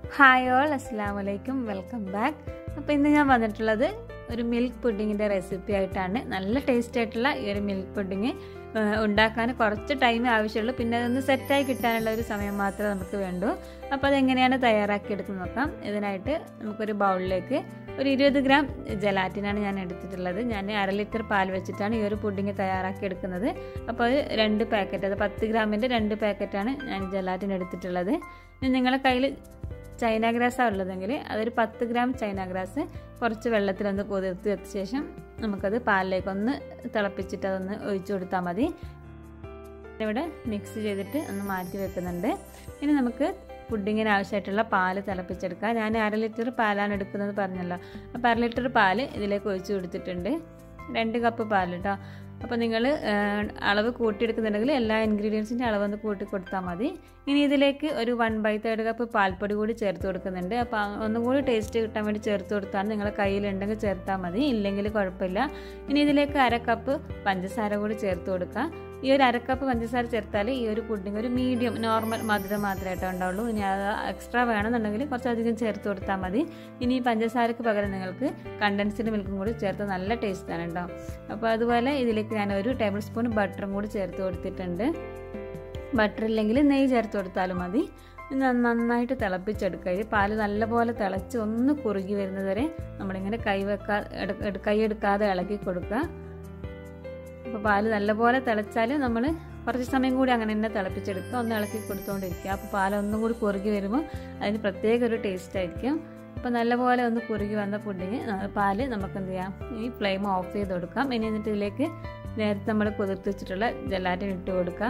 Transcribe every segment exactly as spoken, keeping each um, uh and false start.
Hi all, അസ്സലാമു അലൈക്കും, welcome back. അപ്പോൾ ഇന്ന് ഞാൻ വന്നിട്ടുള്ളത് ഒരു മിൽക്ക് പുഡിങ്ങിൻ്റെ റെസിപ്പി ആയിട്ടാണ്. നല്ല ടേസ്റ്റ് ആയിട്ടുള്ള ഈ ഒരു മിൽക്ക് പുഡിങ് ഉണ്ടാക്കാൻ കുറച്ച് ടൈം ആവശ്യമുള്ളൂ, പിന്നെ അതൊന്ന് സെറ്റായി കിട്ടാനുള്ള ഒരു സമയം മാത്രമേ നമുക്ക് വേണ്ടൂ. അപ്പോൾ അതെങ്ങനെയാണ് തയ്യാറാക്കിയെടുക്കുന്നത് നോക്കാം. ഇതിനായിട്ട് നമുക്കൊരു ബൗളിലേക്ക് ഒരു ഇരുപത് ഗ്രാം ജലാറ്റിനാണ് ഞാൻ എടുത്തിട്ടുള്ളത്. ഞാൻ അര ലിറ്റർ പാൽ വെച്ചിട്ടാണ് ഈ ഒരു പുഡിങ് തയ്യാറാക്കി എടുക്കുന്നത്. അപ്പോൾ അത് രണ്ട് പാക്കറ്റ്, അത് പത്ത് ഗ്രാമിൻ്റെ രണ്ട് പാക്കറ്റാണ് ഞാൻ ജലാറ്റിൻ എടുത്തിട്ടുള്ളത്. നിങ്ങളുടെ കയ്യിൽ ചൈന ഗ്രാസാണ് ഉള്ളതെങ്കിൽ അതൊരു പത്ത് ഗ്രാം ചൈന ഗ്രാസ് കുറച്ച് വെള്ളത്തിലൊന്ന് കുതിർത്ത് വെച്ച ശേഷം നമുക്കത് പാലിലേക്കൊന്ന് തിളപ്പിച്ചിട്ട് അതൊന്ന് ഒഴിച്ചു കൊടുത്താൽ മതി. ഇവിടെ മിക്സ് ചെയ്തിട്ട് ഒന്ന് മാറ്റി വെക്കുന്നുണ്ട്. ഇനി നമുക്ക് പുഡിങ്ങിന് ആവശ്യമായിട്ടുള്ള പാല് തിളപ്പിച്ചെടുക്കാം. ഞാൻ അര ലിറ്റർ പാലാണ് എടുക്കുന്നത് പറഞ്ഞല്ലോ. അപ്പോൾ അര ലിറ്റർ പാല് ഇതിലേക്ക് ഒഴിച്ചു കൊടുത്തിട്ടുണ്ട്. രണ്ട് കപ്പ് പാൽ കേട്ടോ. അപ്പോൾ നിങ്ങൾ അളവ് കൂട്ടിയെടുക്കുന്നുണ്ടെങ്കിൽ എല്ലാ ഇൻഗ്രീഡിയൻസിൻ്റെ അളവൊന്ന് കൂട്ടി കൊടുത്താൽ മതി. ഇനി ഇതിലേക്ക് ഒരു വൺ ബൈ തേർഡ് കപ്പ് പാൽപ്പൊടി കൂടി ചേർത്ത് കൊടുക്കുന്നുണ്ട്. അപ്പോൾ ഒന്നും കൂടി ടേസ്റ്റ് കിട്ടാൻ വേണ്ടി ചേർത്ത് കൊടുത്താണ്. നിങ്ങളുടെ കയ്യിലുണ്ടെങ്കിൽ ചേർത്താൽ മതി, ഇല്ലെങ്കിൽ കുഴപ്പമില്ല. ഇനി ഇതിലേക്ക് അര കപ്പ് പഞ്ചസാര കൂടി ചേർത്ത് കൊടുക്കുക. ഈ ഒരു അരക്കപ്പ് പഞ്ചസാര ചേർത്താൽ ഈ ഒരു പുഡിങ് ഒരു മീഡിയം നോർമൽ മധുരം മാത്രമായിട്ടേ ഉണ്ടാവുള്ളൂ. ഇനി അത് എക്സ്ട്രാ വേണമെന്നുണ്ടെങ്കിൽ കുറച്ചധികം ചേർത്ത് കൊടുത്താൽ മതി. ഇനി ഈ പഞ്ചസാരക്ക് പകരം നിങ്ങൾക്ക് കണ്ടൻസ്ഡ് മിൽക്കും കൂടി ചേർത്ത് നല്ല ടേസ്റ്റാണ് കേട്ടോ. അപ്പോൾ അതുപോലെ ഇതിലേക്ക് ഞാൻ ഒരു ടേബിൾ സ്പൂൺ ബട്ടറും കൂടി ചേർത്ത് കൊടുത്തിട്ടുണ്ട്. ബട്ടർ ഇല്ലെങ്കിൽ നെയ്യ് ചേർത്ത് കൊടുത്താലും മതി. നന്നായിട്ട് തിളപ്പിച്ചെടുക്കുക. ഈ പാല് നല്ലപോലെ തിളച്ച് ഒന്ന് കുറുകി വരുന്നത് വരെ നമ്മളിങ്ങനെ കൈ വെക്കാ കൈ എടുക്കാതെ ഇളക്കി കൊടുക്കുക. അപ്പോൾ പാല് നല്ലപോലെ തിളച്ചാൽ നമ്മൾ കുറച്ച് സമയം കൂടി അങ്ങനെ തന്നെ തിളപ്പിച്ചെടുക്കുക, ഒന്ന് ഇളക്കി കൊടുത്തുകൊണ്ടിരിക്കുക. അപ്പോൾ പാലൊന്നും കൂടി കുറുകി വരുമ്പോൾ അതിന് പ്രത്യേക ഒരു ടേസ്റ്റ് ആയിരിക്കും. അപ്പോൾ നല്ലപോലെ ഒന്ന് കുറുകി വന്ന പുഡിങ് പാല് നമുക്ക് എന്ത് ചെയ്യാം, ഈ ഫ്ലെയിം ഓഫ് ചെയ്ത് കൊടുക്കാം. ഇനി എന്നിട്ട് ഇതിലേക്ക് നേരത്തെ നമ്മൾ കുതിർത്ത് വെച്ചിട്ടുള്ള ജലാറ്റിൻ ഇട്ട് കൊടുക്കാം.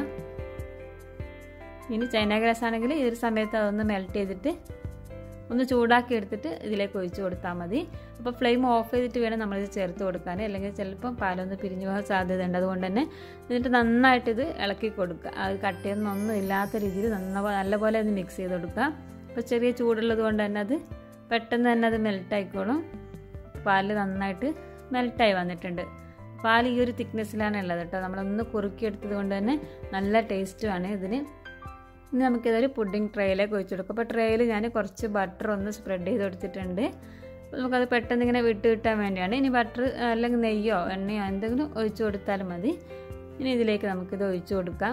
ഇനി ചൈന ഗ്രാസ് ആണെങ്കിൽ ഈ ഒരു സമയത്ത് അതൊന്ന് മെൽറ്റ് ചെയ്തിട്ട് ഒന്ന് ചൂടാക്കി എടുത്തിട്ട് ഇതിലേക്ക് ഒഴിച്ച് കൊടുത്താൽ മതി. അപ്പോൾ ഫ്ലെയിം ഓഫ് ചെയ്തിട്ട് വേണം നമ്മളിത് ചേർത്ത് കൊടുക്കാൻ, അല്ലെങ്കിൽ ചിലപ്പം പാലൊന്ന് പിരിഞ്ഞു പോകാൻ സാധ്യതയുണ്ട്. അതുകൊണ്ട് തന്നെ എന്നിട്ട് നന്നായിട്ട് ഇത് ഇളക്കി കൊടുക്കുക. അത് കട്ടയൊന്നും ഒന്നും ഇല്ലാത്ത രീതിയിൽ നന്ന നല്ലപോലെ അത് മിക്സ് ചെയ്ത് കൊടുക്കുക. അപ്പോൾ ചെറിയ ചൂടുള്ളത് കൊണ്ട് തന്നെ അത് പെട്ടെന്ന് തന്നെ അത് മെൽട്ടായിക്കോളും. പാല് നന്നായിട്ട് മെൽട്ടായി വന്നിട്ടുണ്ട്. പാൽ ഈ ഒരു തിക്നെസ്സിലാണ് ഉള്ളത് കേട്ടോ. നമ്മളൊന്ന് കുറുക്കിയെടുത്തത് കൊണ്ട് തന്നെ നല്ല ടേസ്റ്റുമാണ് ഇതിന്. ഇനി നമുക്കിതൊരു പുഡിങ് ട്രേയിലേക്ക് ഒഴിച്ചു കൊടുക്കും. അപ്പോൾ ട്രേയിൽ ഞാൻ കുറച്ച് ബട്ടർ ഒന്ന് സ്പ്രെഡ് ചെയ്ത് കൊടുത്തിട്ടുണ്ട്. അപ്പോൾ നമുക്കത് പെട്ടെന്ന് ഇങ്ങനെ വിട്ട് കിട്ടാൻ വേണ്ടിയാണ്. ഇനി ബട്ടർ അല്ലെങ്കിൽ നെയ്യോ എണ്ണയോ എന്തെങ്കിലും ഒഴിച്ചു കൊടുത്താലും മതി. ഇനി ഇതിലേക്ക് നമുക്കിത് ഒഴിച്ചു കൊടുക്കാം.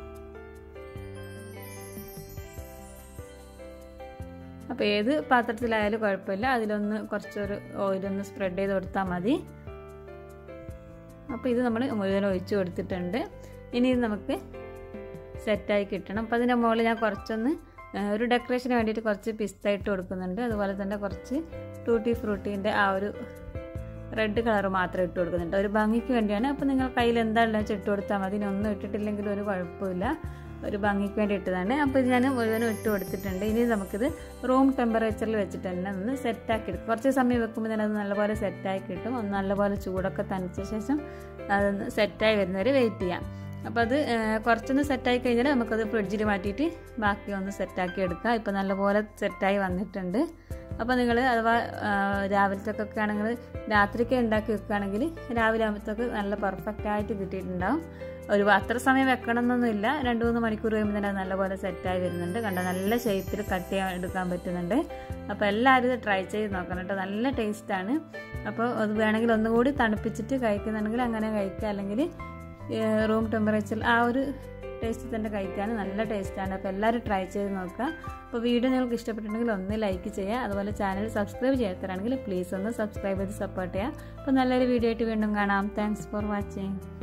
അപ്പോൾ ഏത് പാത്രത്തിലായാലും കുഴപ്പമില്ല, അതിലൊന്ന് കുറച്ചൊരു ഓയിലൊന്ന് സ്പ്രെഡ് ചെയ്ത് കൊടുത്താൽ മതി. അപ്പോൾ ഇത് നമ്മൾ മുഴുവൻ ഒഴിച്ചു കൊടുത്തിട്ടുണ്ട്. ഇനി ഇത് നമുക്ക് സെറ്റായി കിട്ടണം. അപ്പോൾ അതിൻ്റെ മുകളിൽ ഞാൻ കുറച്ചൊന്ന് ഒരു ഡെക്കറേഷന് വേണ്ടിയിട്ട് കുറച്ച് പിസ്ത ഇട്ട് കൊടുക്കുന്നുണ്ട്. അതുപോലെ തന്നെ കുറച്ച് ടൂട്ടി ഫ്രൂട്ടീൻ്റെ ആ ഒരു റെഡ് കളർ മാത്രം ഇട്ട് കൊടുക്കുന്നുണ്ട്, ഒരു ഭംഗിക്ക് വേണ്ടിയാണ്. അപ്പോൾ നിങ്ങൾ കയ്യിൽ എന്താണെന്ന് വെച്ചാൽ ഇട്ട് കൊടുത്താൽ മതി. ഒന്നും ഇട്ടിട്ടില്ലെങ്കിൽ ഒരു കുഴപ്പമില്ല, ഒരു ഭംഗിക്ക് വേണ്ടി ഇട്ടതാണ്. അപ്പോൾ ഇത് ഞാൻ മുഴുവനും ഇട്ട് കൊടുത്തിട്ടുണ്ട്. ഇനി നമുക്കിത് റൂം ടെമ്പറേച്ചറിൽ വെച്ചിട്ട് തന്നെ ഒന്ന് സെറ്റാക്കി എടുക്കും. കുറച്ച് സമയം വെക്കുമ്പോൾ തന്നെ അത് നല്ലപോലെ സെറ്റായി കിട്ടും. ഒന്ന് നല്ലപോലെ ചൂടൊക്കെ തണിച്ച ശേഷം അതൊന്ന് സെറ്റായി വരുന്നവരെ വെയിറ്റ് ചെയ്യാം. അപ്പോൾ അത് കുറച്ചൊന്ന് സെറ്റായി കഴിഞ്ഞാൽ നമുക്കത് ഫ്രിഡ്ജിൽ മാറ്റിയിട്ട് ബാക്കി ഒന്ന് സെറ്റാക്കി എടുക്കാം. ഇപ്പോൾ നല്ലപോലെ സെറ്റായി വന്നിട്ടുണ്ട്. അപ്പോൾ നിങ്ങൾ അഥവാ രാവിലത്തേക്കൊക്കെ ആണെങ്കിൽ രാത്രിക്ക് ഉണ്ടാക്കി വെക്കുകയാണെങ്കിൽ രാവിലെ ആകുമ്പോഴത്തേക്ക് നല്ല പെർഫെക്റ്റ് ആയിട്ട് കിട്ടിയിട്ടുണ്ടാവും. ഒരു അത്ര സമയം വെക്കണം എന്നൊന്നുമില്ല, രണ്ട് മൂന്ന് മണിക്കൂർ കഴിയുമ്പോൾ തന്നെ അത് നല്ലപോലെ സെറ്റായി വരുന്നുണ്ട്. കണ്ടോ, നല്ല ഷേപ്പിൽ കട്ട് ചെയ്യാൻ എടുക്കാൻ പറ്റുന്നുണ്ട്. അപ്പോൾ എല്ലാവരും ഇത് ട്രൈ ചെയ്ത് നോക്കണം കേട്ടോ, നല്ല ടേസ്റ്റാണ്. അപ്പോൾ അത് വേണമെങ്കിൽ ഒന്നുകൂടി തണുപ്പിച്ചിട്ട് കഴിക്കുന്നുണ്ടെങ്കിൽ അങ്ങനെ കഴിക്കുക, അല്ലെങ്കിൽ റൂം ടെമ്പറേച്ചറിൽ ആ ഒരു ടേസ്റ്റ് തന്നെ കഴിക്കാൻ നല്ല ടേസ്റ്റാണ്. അപ്പോൾ എല്ലാവരും ട്രൈ ചെയ്ത് നോക്കുക. അപ്പോൾ വീഡിയോ നിങ്ങൾക്ക് ഇഷ്ടപ്പെട്ടിട്ടുണ്ടെങ്കിൽ ഒന്ന് ലൈക്ക് ചെയ്യുക. അതുപോലെ ചാനൽ സബ്സ്ക്രൈബ് ചെയ്യാത്തതാണെങ്കിൽ പ്ലീസ് ഒന്ന് സബ്സ്ക്രൈബ് ചെയ്ത് സപ്പോർട്ട് ചെയ്യുക. അപ്പോൾ നല്ലൊരു വീഡിയോ ആയിട്ട് വീണ്ടും കാണാം. Thanks for watching.